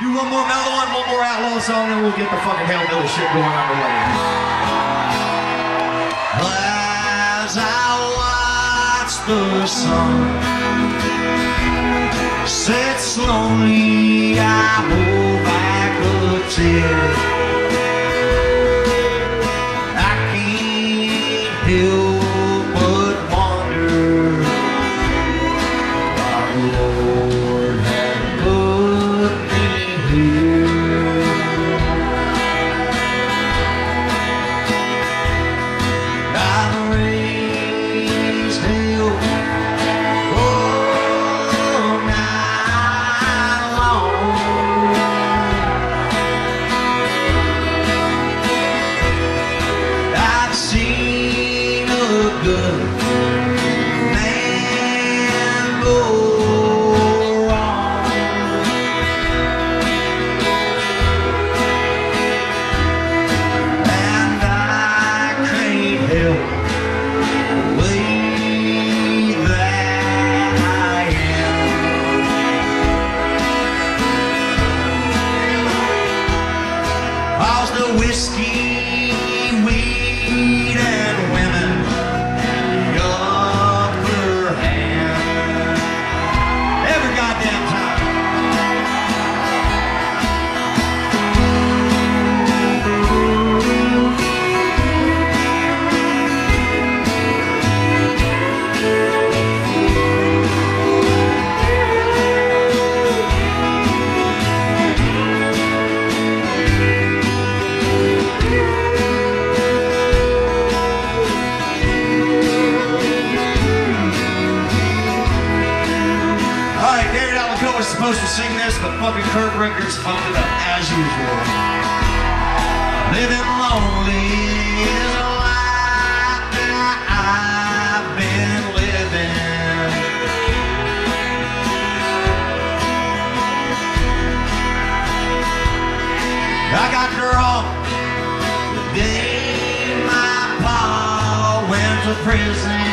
Do one more mellow one more outlaw song, and we'll get the fucking hellbilly shit going underway. As I watch the sun set slowly, I hold back a tear. I can't help but wonder why the Lord had put me here. I raised hell all night long. I've seen a good man go wrong, and I can't help the way that I am. 'Cause the whiskey, weed, and women got her hand every goddamn time. Alright, David Alcoa was supposed to sing this, but fucking Kurt Rickers fucked it up as usual. Living lonely is a life that I've been living. I got drunk the day my pa went to prison.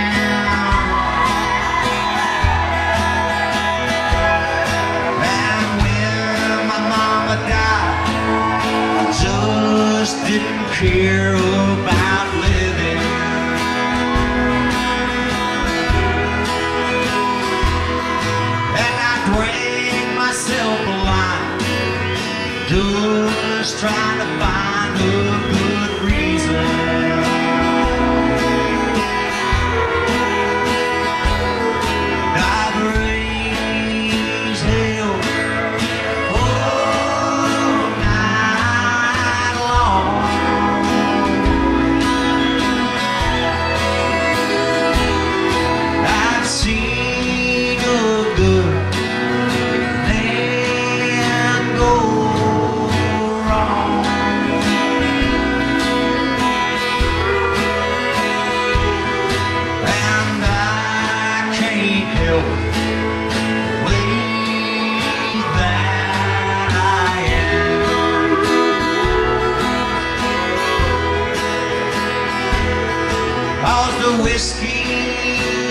And when my mama died, I just didn't care about living. And I drank myself blind, just trying to find a good reason. I've raised hell all night long. I've seen a good man go wrong, and I can't help the way that I am. 'Cause the whiskey,